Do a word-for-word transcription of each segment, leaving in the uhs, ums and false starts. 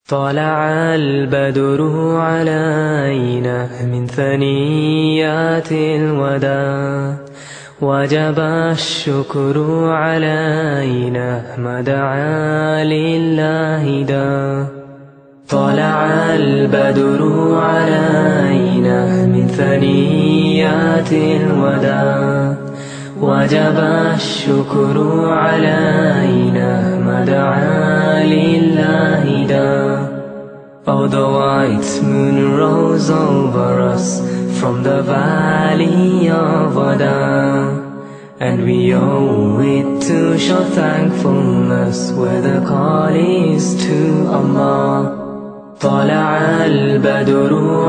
طلع البدر علينا من ثنيات الوداع، وجب الشكر علينا ما دعا لله دا. طلع البدر علينا من ثنيات الوداع، وجب الشكر علينا ما دعا لله دا. Oh, the white moon rose over us from the valley of Ada, and we owe it to show thankfulness where the call is to Allah. طلع البدر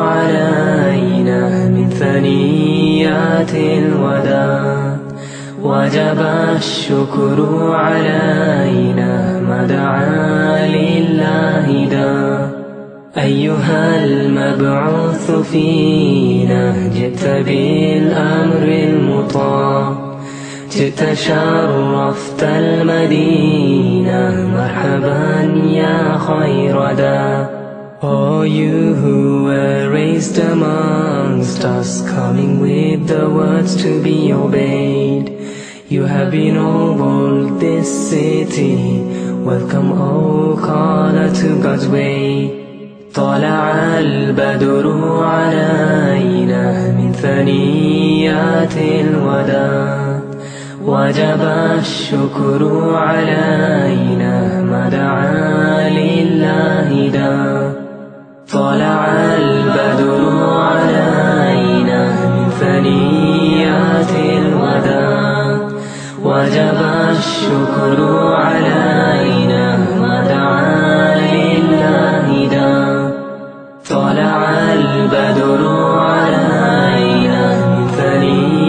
علينا من ثنيات الوداع، وجب الشكر علينا ما دعا لله دا. أيها المبعوث فينا جئت بالأمر المطاع، جئت شرفت المدينة مرحبا يا خير دا. Oh, you who were raised amongst us, coming with the words to be obeyed, you have ennobled this city. Welcome, O caller to God's way. طلع البدر علينا من ثنيات الوداع، وجب الشكر علينا ما دعا لله دا. طلع البدر علينا من ثنيات الوداع، وجب الشكر علينا ما دعا لله دا. طلع البدر علينا من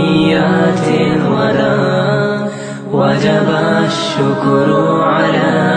ثنيات الوداع، وجب الشكر علينا